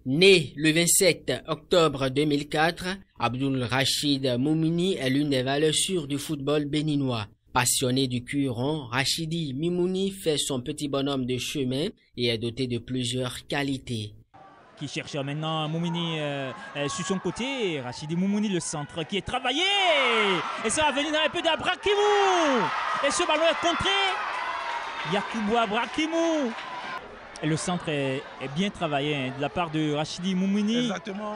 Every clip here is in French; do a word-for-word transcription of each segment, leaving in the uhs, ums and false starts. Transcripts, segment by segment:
Né le vingt-sept octobre deux mille quatre, Abdul Rachid Moumouni est l'une des valeurs sûres du football béninois. Passionné du cul rond, Rachidi Moumouni fait son petit bonhomme de chemin et est doté de plusieurs qualités. Qui cherche maintenant Moumouni euh, euh, sur son côté. Rachidi Moumouni, le centre qui est travaillé. Et ça va venir dans un peu d'Abrakimou. Et ce ballon est contré. Yakubu Abrakimou. Et le centre est, est bien travaillé hein, de la part de Rachidi Moumouni. Exactement.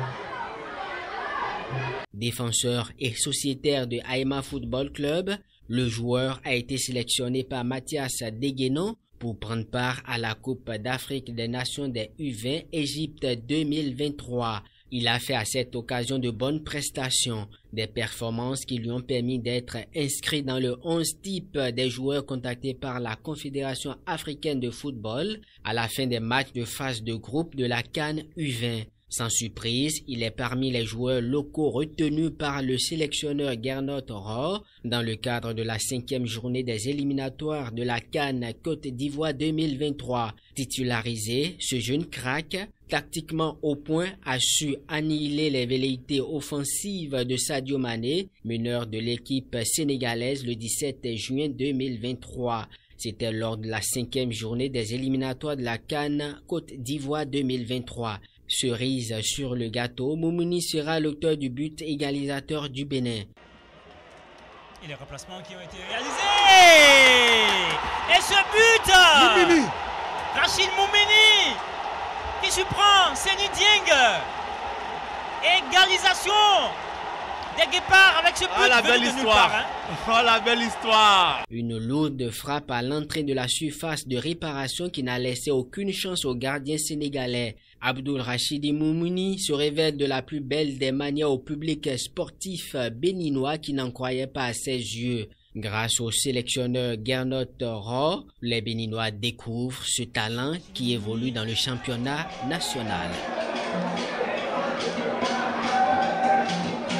Défenseur et sociétaire de Aïma Football Club, le joueur a été sélectionné par Mathias Deguenon pour prendre part à la Coupe d'Afrique des Nations des U vingt Égypte deux mille vingt-trois. Il a fait à cette occasion de bonnes prestations, des performances qui lui ont permis d'être inscrit dans le onze type des joueurs contactés par la Confédération africaine de football à la fin des matchs de phase de groupe de la CAN U vingt. Sans surprise, il est parmi les joueurs locaux retenus par le sélectionneur Gernot Rohr dans le cadre de la cinquième journée des éliminatoires de la CAN Côte d'Ivoire deux mille vingt-trois. Titularisé, ce jeune crack, tactiquement au point, a su annihiler les velléités offensives de Sadio Mané, meneur de l'équipe sénégalaise le dix-sept juin deux mille vingt-trois. C'était lors de la cinquième journée des éliminatoires de la CAN Côte d'Ivoire deux mille vingt-trois. Cerise sur le gâteau, Moumouni sera l'auteur du but égalisateur du Bénin. Et les remplacements qui ont été réalisés. Et ce but Moumouni. Rachid Moumouni qui surprend Seny Dieng. Égalisation des Guépards avec ce but. Oh la belle histoire part, hein. Oh la belle histoire. Une lourde frappe à l'entrée de la surface de réparation qui n'a laissé aucune chance au gardien sénégalais. Abdul Rachidi Moumouni se révèle de la plus belle des manières au public sportif béninois qui n'en croyait pas à ses yeux. Grâce au sélectionneur Gernot Rohr, les Béninois découvrent ce talent qui évolue dans le championnat national.